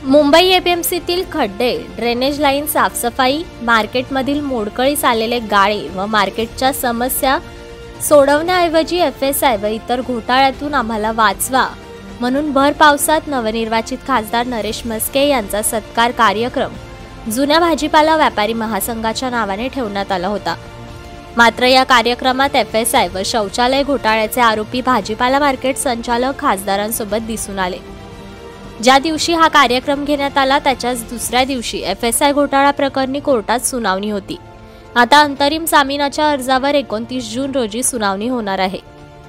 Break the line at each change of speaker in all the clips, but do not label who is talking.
मुंबई एपीएमसीतील खड्डे, drainage line साफसफाई, मार्केटमधील मोडकळीस आलेले गाळे व मार्केटच्या समस्या सोडवण्याऐवजी एफएसआय व इतर घोटाळ्यातून आम्हाला वाचवा म्हणून भर पावसात नवनिर्वाचित खासदार नरेश म्हस्के यांचा सत्कार कार्यक्रम जुन्या भाजीपाला व्यापारी महासंघाच्या नावाने ठेवण्यात आला होता। मात्र या कार्यक्रमात एफएसआय व शौचालय घोटाळ्याचे आरोपी भाजीपाला मार्केट संचालक खासदारांसोबत दिसून आले। ज्या दिवशी हा कार्यक्रम घेण्यात आला त्याच्याच दुसऱ्या दिवशी एफएसआय घोटाळा प्रकरणी कोर्टात सुनावणी होती। आता अंतरिम जामिनाच्या अर्जावर 29 जून रोजी सुनावणी होणार आहे।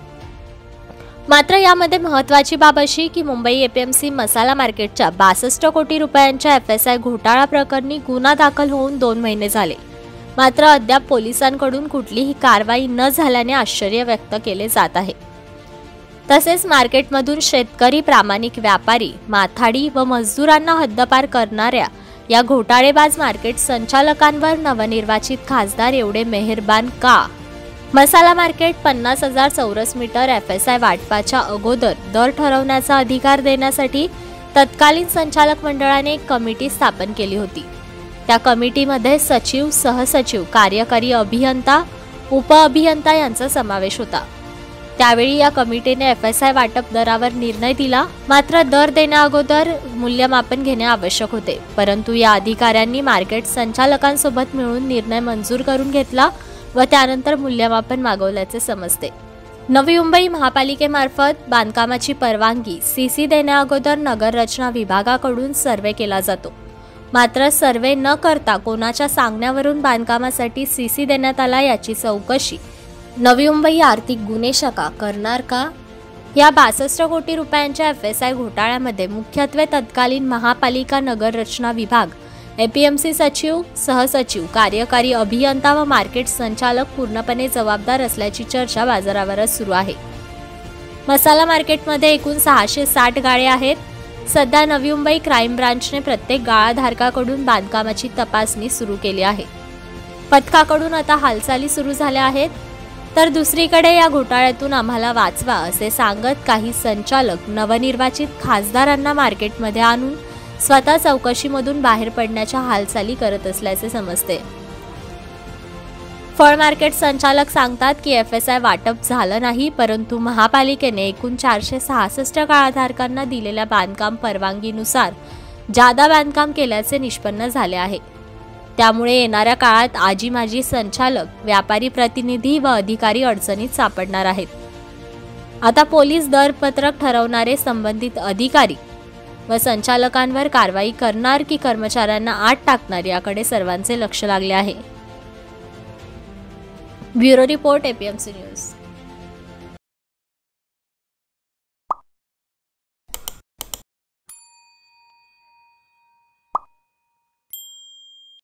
मात्र यामध्ये महत्त्वाची बाब अशी की मुंबई एपीएमसी मसाला मार्केटच्या 62 कोटी रुपयांच्या एफएसआय घोटाळा प्रकरणी गुन्हा दाखल होऊन 2 महिने झाले। मात्र अद्याप पोलिसांकडून कुठलीही कारवाई न झाल्याने आश्चर्य व्यक्त केले जात आहे। तसेच मार्केटमधून शेतकरी, प्रामाणिक व्यापारी, माथाडी व मजदूरांना हद्दपार करणाऱ्या या घोटाळेबाज मार्केट संचालकांवर नवनिर्वाचित खासदार एवढे मेहरबान का? मसाला मार्केट 50,000 चौरस मीटर एफएसआय वाटपाच्या अगोदर दर ठरवण्याचा अधिकार देण्यासाठी तत्कालीन संचालक मंडळाने एक कमिटी स्थापन केली होती। त्या कमिटीमध्ये सचिव, सहसचिव, कार्यकारी अभियंता, उपअभियंता यांचा समावेश होता। त्यावेळी या कमिटीने एफएसआय वाटप दरावर निर्णय दिला। मात्र दर देण्याअगोदर मूल्यमापन घेणे आवश्यक होते, परंतु या अधिकाऱ्यांनी मार्केट संचालकांसोबत मिळून निर्णय मंजूर करून घेतला व त्यानंतर मूल्यमापन मागवल्याचे समजते। नवी मुंबई महापालिकेमार्फत बांधकामाची परवानगी सीसी देण्याअगोदर नगर रचना विभागाकडून सर्वे केला जातो। मात्र सर्वे न करता कोणाच्या सांगण्यावरून बांधकामासाठी सीसी देण्यात आला याची चौकशी नवी मुंबई आर्थिक गुन्हे शाखा करणार का? या 62 कोटी रुपयांच्या एफएसआय घोटाळ्यामध्ये मुख्यत्वे तत्कालीन महापालिका नगर रचना विभाग, एपीएमसी सचिव, सहसचिव, कार्यकारी अभियंता व मार्केट संचालक पूर्णपणे जबाबदार असल्याची चर्चा बाजारावरच सुरू आहे। मसाला मार्केटमध्ये एकूण 660 गाळे आहेत। सध्या नवी मुंबई क्राईम ब्रांचने प्रत्येक गाळाधारकाकडून बांधकामाची तपासणी सुरू केली आहे। पथकाकडून आता हालचाली सुरू झाल्या आहेत। तर दुसरीकडे या घोटाळ्यातून आम्हाला वाचवा असे सांगत काही संचालक नवनिर्वाचित खासदारांना मार्केटमध्ये आणून स्वतः चौकशीमधून बाहेर पडण्याच्या हालचाली करत असल्याचे समजते। फळ मार्केट संचालक सांगतात की एफएसआय वाटप झालं नाही, परंतु महापालिकेने एकूण 466 गाळाधारकांना दिलेल्या बांधकाम परवानगीनुसार जादा बांधकाम केल्याचे निष्पन्न झाले आहे। त्यामुळे येणाऱ्या काळात आजी माजी संचालक, व्यापारी प्रतिनिधी व अधिकारी अडचणीत सापडणार आहेत। आता पोलीस दरपत्रक ठरवणारे संबंधित अधिकारी व संचालकांवर कारवाई करणार की कर्मचाऱ्यांना आत टाकणार याकडे सर्वांचे लक्ष लागले आहे। Bureau report, APMC news.